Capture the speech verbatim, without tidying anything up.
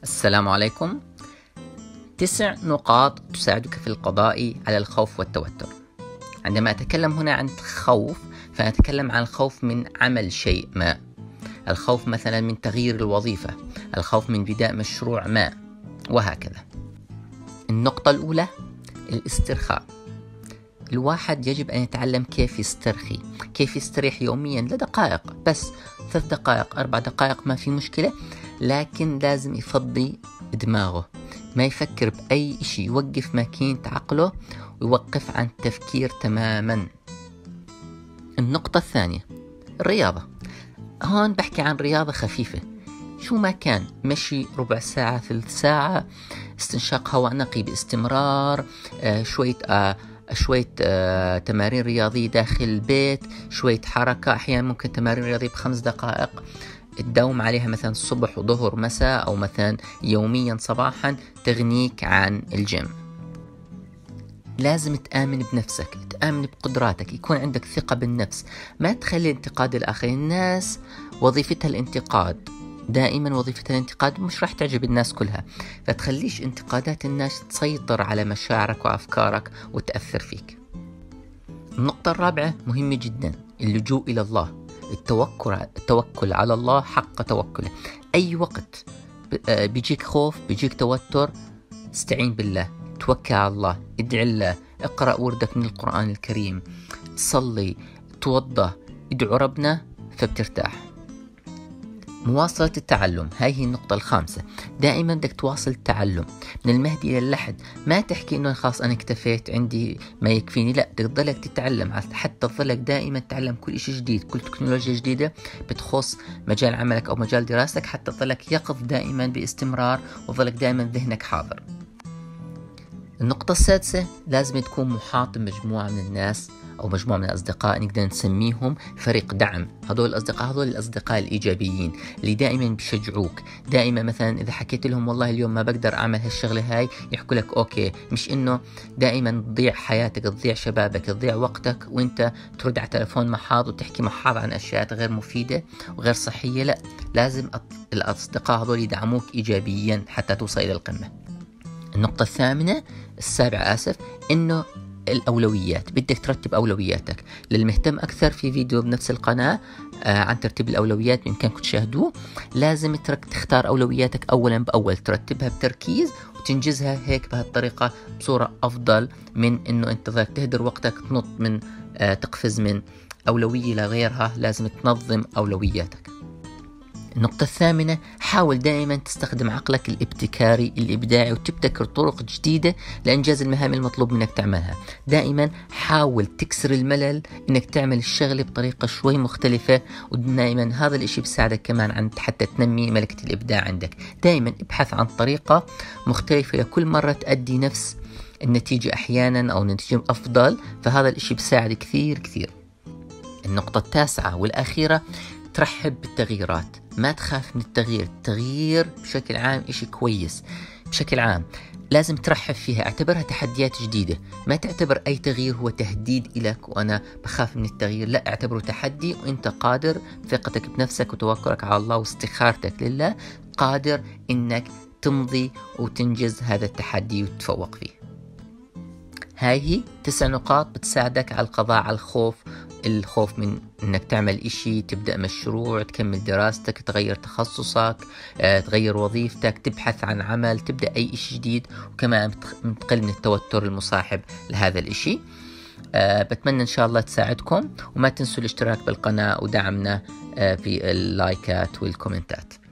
السلام عليكم. تسع نقاط تساعدك في القضاء على الخوف والتوتر. عندما أتكلم هنا عن خوف فأتكلم عن الخوف من عمل شيء ما، الخوف مثلا من تغيير الوظيفة، الخوف من بداء مشروع ما، وهكذا. النقطة الأولى الاسترخاء. الواحد يجب أن يتعلم كيف يسترخي، كيف يستريح يوميا لدقائق بس، ثلاث دقائق أربع دقائق ما في مشكلة، لكن لازم يفضي دماغه، ما يفكر بأي شيء، يوقف ماكينة عقله ويوقف عن التفكير تماما. النقطة الثانية الرياضة. هون بحكي عن رياضة خفيفة، شو ما كان، مشي ربع ساعة ثلث ساعة، استنشاق هواء نقي باستمرار، آه شوية آه شوية آه تمارين رياضية داخل البيت، شوية حركة، أحيانا ممكن تمارين رياضية بخمس دقائق تداوم عليها مثلا الصبح وظهر مساء، أو مثلا يوميا صباحا، تغنيك عن الجيم. لازم تآمن بنفسك، تآمن بقدراتك، يكون عندك ثقة بالنفس، ما تخلي انتقاد الآخرين. الناس وظيفتها الانتقاد، دائما وظيفتها الانتقاد، مش راح تعجب الناس كلها، فتخليش انتقادات الناس تسيطر على مشاعرك وأفكارك وتأثر فيك. النقطة الرابعة مهمة جدا، اللجوء إلى الله، التوكل التوكل على الله حق توكله. أي وقت بيجيك خوف، بيجيك توتر، استعين بالله، توكل على الله، ادعي الله، اقرأ وردك من القرآن الكريم، تصلي، توضى، ادعو ربنا فبترتاح. مواصلة التعلم، هاي هي النقطة الخامسة. دائما بدك تواصل التعلم من المهد إلى اللحد، ما تحكي إنه خلاص أنا اكتفيت، عندي ما يكفيني، لا، بدك تضلك تتعلم، حتى تضلك دائما تتعلم كل شيء جديد، كل تكنولوجيا جديدة بتخص مجال عملك أو مجال دراستك، حتى تضلك يقظ دائما باستمرار، وتضلك دائما ذهنك حاضر. النقطة السادسة، لازم تكون محاط بمجموعة من الناس أو مجموعة من الأصدقاء، نقدر نسميهم فريق دعم. هذول الأصدقاء هذول الأصدقاء الإيجابيين اللي دائما بيشجعوك، دائما مثلا إذا حكيت لهم والله اليوم ما بقدر أعمل هالشغلة هاي، يحكوا لك أوكي، مش إنه دائما تضيع حياتك، تضيع شبابك، تضيع وقتك وإنت ترد على تلفون محاض وتحكي محاض عن أشياء غير مفيدة وغير صحية. لا، لازم الأصدقاء هذول يدعموك إيجابيا حتى توصل إلى القمة. النقطة الثامنة السابعة آسف إنه الأولويات، بدك ترتب أولوياتك. للمهتم أكثر في فيديو بنفس القناة آه عن ترتيب الأولويات بإمكانكم تشاهدوه. لازم ترك تختار أولوياتك أولا بأول، ترتبها بتركيز وتنجزها هيك بهالطريقة بصورة أفضل من إنه أنت ذاك تهدر وقتك، تنط من آه تقفز من أولوية لغيرها. لازم تنظم أولوياتك. النقطة الثامنة، حاول دائما تستخدم عقلك الابتكاري الإبداعي وتبتكر طرق جديدة لإنجاز المهام المطلوب منك تعملها. دائما حاول تكسر الملل، إنك تعمل الشغلة بطريقة شوي مختلفة، ودائما هذا الإشي بيساعدك كمان عن حتى تنمي ملكة الإبداع عندك. دائما ابحث عن طريقة مختلفة لكل مرة تؤدي نفس النتيجة أحيانا أو نتيجة أفضل، فهذا الإشي بيساعد كثير كثير. النقطة التاسعة والأخيرة، ترحب بالتغييرات، ما تخاف من التغيير. التغيير بشكل عام إشي كويس، بشكل عام لازم ترحب فيها، اعتبرها تحديات جديدة، ما تعتبر أي تغيير هو تهديد إلك وأنا بخاف من التغيير، لا، اعتبره تحدي وإنت قادر، ثقتك بنفسك وتوكلك على الله واستخارتك لله، قادر إنك تمضي وتنجز هذا التحدي وتتفوق فيه. هاي هي تسع نقاط بتساعدك على القضاء على الخوف، الخوف من انك تعمل اشي، تبدأ مشروع، تكمل دراستك، تغير تخصصك، اه، تغير وظيفتك، تبحث عن عمل، تبدأ اي اشي جديد، وكمان تقل من التوتر المصاحب لهذا الاشي. أه بتمنى ان شاء الله تساعدكم، وما تنسوا الاشتراك بالقناة ودعمنا أه في اللايكات والكومنتات.